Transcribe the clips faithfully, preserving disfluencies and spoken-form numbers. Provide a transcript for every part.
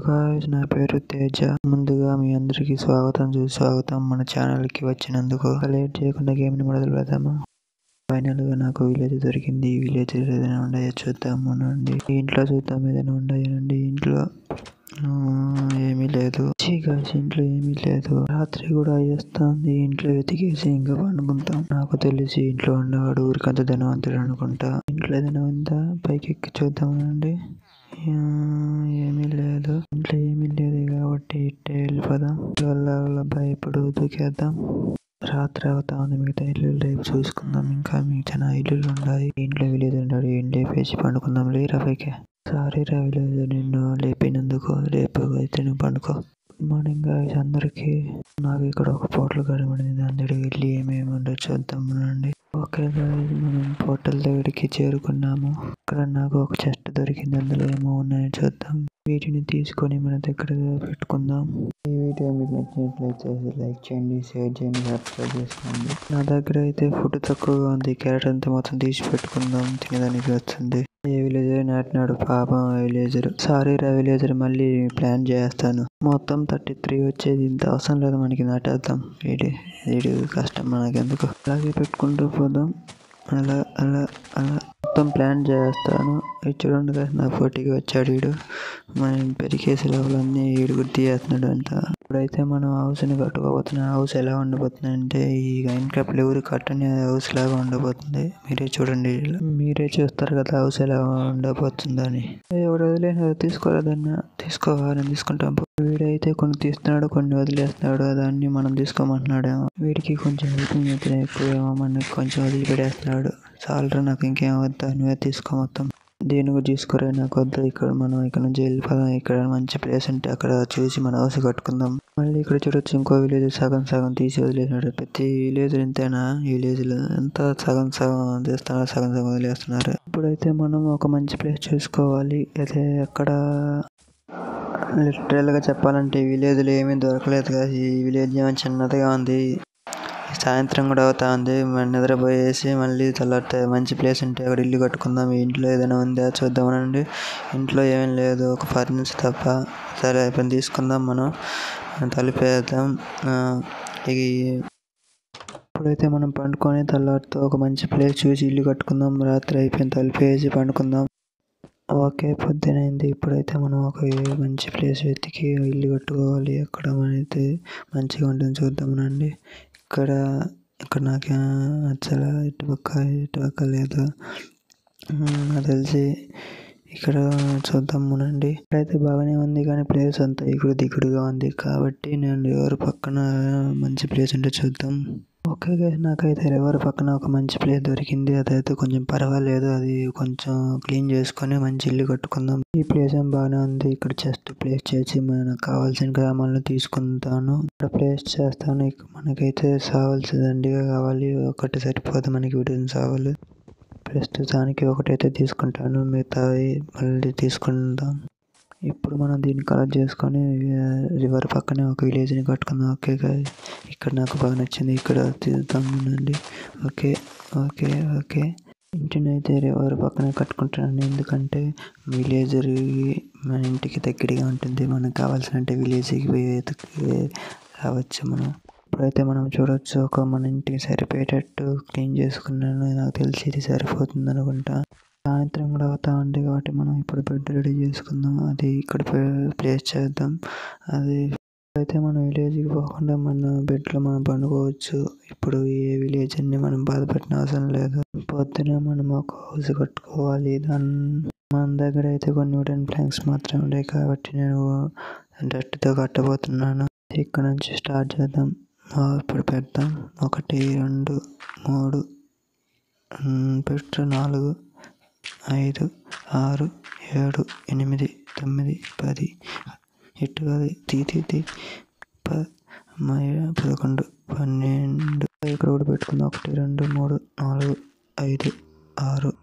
Guys, నా పేరు తేజ. ముందుగా మీ అందరికీ స్వాగతం సుస్వాగతం మన ఛానల్కి వచ్చినందుకు. లేట్ చేయకుండా గేమ్ని మొదలు పెడదామా? ఫైనల్గా నాకు విలేజ్ దొరికింది. ఈ విలేజ్ ఏదైనా ఉన్నాయో చూద్దాము నండి. ఇంట్లో చూద్దాం ఏదైనా ఉన్నాయనండి. ఇంట్లో ఏమీ లేదు. గాయ్స్, ఇంట్లో ఏమీ లేదు. రాత్రి కూడా అయ్యేస్తుంది. ఇంట్లో వెతికేసి ఇంకా పండుకుంటాం. నాకు తెలిసి ఇంట్లో ఉన్నవాడు ఊరికంత ధనవంతుడు అనుకుంటా. ఇంట్లో ఏదైనా ఉందా? పైకి ఎక్కి చూద్దామనండి. ఏమీ లేదు. ఇంట్లో ఏమీ లేదు కాబట్టి ఇట్టే వెళ్ళిపోదాం. వల్ల భయపడు దూకేద్దాం. రాత్రి అవుతా ఉంది. మిగతా ఇల్లు రేపు చూసుకుందాం. ఇంకా మిగతా ఇల్లులు ఉన్నాయి. ఇంట్లో విలేజ్ ఉన్నాడు. ఏం లేపేసి పండుకుందాం. లేరా పైకి. సారీ రా విలేజ్, నిన్ను లేపినందుకు. రేపు అయితే నువ్వు పండుకో. గుడ్ మార్నింగ్ గాయ్స్ అందరికి. నాకు ఇక్కడ ఒక పోర్టల్ కనబడింది. అందరూ వెళ్ళి ఏమేమి ఉండో చూద్దాం రండి. ఓకే గాయ్స్, మనం పోర్టల్ దగ్గరికి చేరుకున్నాము. ఇక్కడ నాకు ఒక చెస్ట్ దొరికింది. అందులో ఏమో ఉన్నాయో చూద్దాం. వీటిని తీసుకొని మన దగ్గర పెట్టుకుందాం. ఈ వీడియో మీకు నచ్చినట్లయితే లైక్ చేయండి, షేర్ చేయండి, సబ్స్క్రైబ్ చేసుకోండి. నా దగ్గర అయితే ఫుడ్ తక్కువగా ఉంది. క్యారెట్ అంతా మొత్తం తీసి పెట్టుకుందాం. తినడానికి వస్తుంది. ఏ విలేజర్ నాటినాడు పాపం విలేజర్. సారీ రా విలేజర్, మళ్ళీ ప్లాన్ చేస్తాను. మొత్తం థర్టీ త్రీ వచ్చేది. ఇంత అవసరం లేదు మనకి. నాటేద్దాం. వీడి వీడి కష్టం మనకెందుకు. అలాగే పెట్టుకుంటూ పోదాం. అలా అలా అలా మొత్తం ప్లాన్ చేస్తాను. ఇది చూడండి కదా, నా పోటీకి వచ్చాడు వీడు. మనం పెరికేసే లోపలన్నీ వీడు గుర్తు చేస్తున్నాడు అంట. ఇప్పుడైతే మనం హౌస్ని కట్టుకోబోతున్నాం. హౌస్ ఎలా ఉండబోతుంది అంటే ఈ ఇంకా ఎవరు కట్టని హౌస్ లాగా ఉండబోతుంది. మీరే చూడండి. మీరే చూస్తారు కదా హౌస్ ఎలా ఉండబోతుందని. ఎవరు వదిలేని తీసుకోలేదన్నా తీసుకోవాలని తీసుకుంటాం. వీడైతే కొన్ని తీస్తున్నాడు, కొన్ని వదిలేస్తున్నాడు. దాన్ని మనం తీసుకోమంటున్నాడు. వీడికి కొంచెం హెల్పింగ్ అయితే ఎక్కువేమో, మనకి కొంచెం వదిలిపెట్టేస్తున్నాడు. చాలరా నాకు ఇంకేం వద్దా, నువ్వే తీసుకో మొత్తం. దేనికి తీసుకోరా, నాకు వద్దు. ఇక్కడ మనం ఇక్కడ నుంచి వెళ్ళిపోదాం. ఇక్కడ మంచి ప్లేస్ ఉంటే అక్కడ చూసి మన హౌస్ కట్టుకుందాం. మళ్ళీ ఇక్కడ చూడొచ్చు ఇంకో విలేజ్ సగం సగం తీసి వదిలేసినాడు. ప్రతి విలేజ్ ఇంతేనా? ఈ విలేజ్లో ఎంత సగం సగం చేస్తున్నారు, సగం సగం వదిలేస్తున్నారు. ఇప్పుడైతే మనం ఒక మంచి ప్లేస్ చూసుకోవాలి. అయితే ఎక్కడ లిటరల్గా చెప్పాలంటే ఈ విలేజ్లో ఏమీ దొరకలేదు కదా. ఈ విలేజ్ ఏమో చిన్నదిగా ఉంది. సాయంత్రం కూడా అవుతా ఉంది. నిద్రపోయేసి మళ్ళీ తెల్లారితే మంచి ప్లేస్ ఉంటే అక్కడ ఇల్లు కట్టుకుందాం. ఈ ఇంట్లో ఏదైనా ఉందా చూద్దామనండి. ఇంట్లో ఏమీ లేదు, ఒక ఫర్నిచర్ తప్ప. సరే అయిపోయింది, తీసుకుందాం. మనం తలుపేద్దాం. ఇప్పుడైతే మనం పండుకొని తెల్లారితో ఒక మంచి ప్లేస్ చూసి ఇల్లు కట్టుకుందాం. రాత్రి అయిపోయింది, తలుపేసి పండుకుందాం. ఓకే, పొద్దునైంది. ఇప్పుడైతే మనం ఒక మంచి ప్లేస్ వెతికి ఇల్లు కట్టుకోవాలి. అక్కడ మనైతే మంచిగా ఉంటుంది చూద్దామనండి. ఇక్కడ ఇక్కడ నాకు నచ్చలా. ఇటుపక్క ఇటుపక్క లేదు నాకు తెలిసి. ఇక్కడ చూద్దామునండి. ఇక్కడైతే బాగానే ఉంది కానీ ప్లేస్ అంతా ఇక్కడ దిగుడుగా ఉంది కాబట్టి నేను ఎవరి పక్కన మంచి ప్లేస్ ఉంటే చూద్దాం. ఓకే, నాకైతే ఎవరి పక్కన ఒక మంచి ప్లేస్ దొరికింది. అదైతే కొంచెం పర్వాలేదు. అది కొంచెం క్లీన్ చేసుకొని మంచి ఇల్లు కట్టుకుందాం. ఈ ప్లేస్ ఏం బాగానే ఉంది. ఇక్కడ జస్ట్ ప్లేస్ చేసి మనకు కావాల్సిన గ్రామాలను తీసుకుంటాను. ఇక్కడ ప్లేస్ చేస్తాను. మనకైతే సావల్సి దండిగా కావాలి. ఒకటి సరిపోదు మనకి. వీటిని సావలు ప్రస్తుతానికి ఒకటైతే తీసుకుంటాను. మిగతావి మళ్ళీ తీసుకుందాం. ఇప్పుడు మనం దీన్ని కలెక్ట్ చేసుకొని రివర్ పక్కనే ఒక విలేజ్ని కట్టుకుందాం. ఓకే గాయ్స్, ఇక్కడ నాకు బాగా నచ్చింది. ఇక్కడ తీద్దామండి. ఓకే ఓకే ఓకే ఇంటిని అయితే రివర్ పక్కనే కట్టుకుంటాను. ఎందుకంటే విలేజ్ మన ఇంటికి దగ్గరగా ఉంటుంది. మనకు కావాల్సినంటే విలేజ్కి పోయి రావచ్చు మనం. ఇప్పుడైతే మనం చూడవచ్చు ఒక మన ఇంటికి సరిపోయేటట్టు క్లీన్ చేసుకున్నాను. నాకు తెలిసి ఇది సరిపోతుంది అనుకుంటా. సాయంత్రం కూడా అవుతా ఉంది కాబట్టి మనం ఇప్పుడు బెడ్ రెడీ చేసుకుందాం. అది ఇక్కడ ప్లేస్ చేద్దాం. అది అయితే మనం విలేజ్కి పోకుండా మన బెడ్లో మనం పండుకోవచ్చు. ఇప్పుడు ఏ విలేజ్ అన్ని మనం బాధపెట్టిన అవసరం లేదు. పొద్దున మనం ఒక హౌస్ కట్టుకోవాలి. దాని మన దగ్గర అయితే కొన్ని వుడెన్ ప్లాంక్స్ మాత్రమే ఉన్నాయి కాబట్టి నేను డట్తో కట్టబోతున్నాను. ఇక్కడ నుంచి స్టార్ట్ చేద్దాం. ఇప్పుడు పెడతాం. ఒకటి రెండు మూడు పెట్టు నాలుగు ఐదు ఆరు ఏడు ఎనిమిది తొమ్మిది పది ఇటు కాదు తీ తీ తీ ప పదకొండు పన్నెండు. ఇక్కడ కూడా పెట్టుకుందాం. ఒకటి రెండు మూడు నాలుగు ఐదు ఆరు.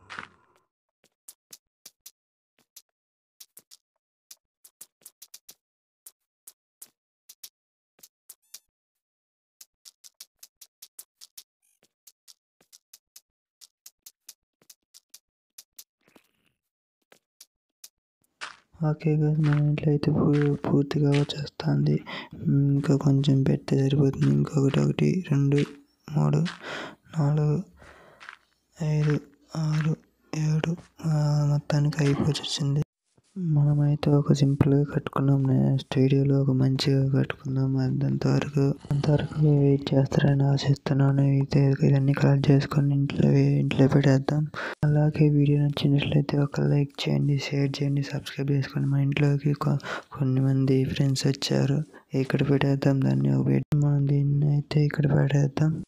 ఓకే గైస్, మన ఇంట్లో అయితే పూ- పూర్తిగా వచ్చేస్తుంది. ఇంకా కొంచెం పెడితే సరిపోతుంది. ఇంకొకటి ఒకటి రెండు మూడు నాలుగు ఐదు ఆరు ఏడు మొత్తానికి అయిపోవచ్చింది. మనమైతే ఒక సింపుల్గా కట్టుకున్నాం. నెక్స్ట్ వీడియోలో ఒక మంచిగా కట్టుకుందాం. అంతవరకు అంతవరకు వెయిట్ చేస్తారని ఆశిస్తున్నాను. అయితే ఇవన్నీ కలెక్ట్ చేసుకొని ఇంట్లో ఇంట్లో పెట్టేద్దాం. అలాగే వీడియో నచ్చినట్లయితే ఒక లైక్ చేయండి, షేర్ చేయండి, సబ్స్క్రైబ్ చేసుకోండి. మా ఇంట్లోకి కొన్ని మంది ఫ్రెండ్స్ వచ్చారు. ఇక్కడ పెట్టేద్దాం దాన్ని. మనం దీన్ని అయితే ఇక్కడ పెట్టేద్దాం.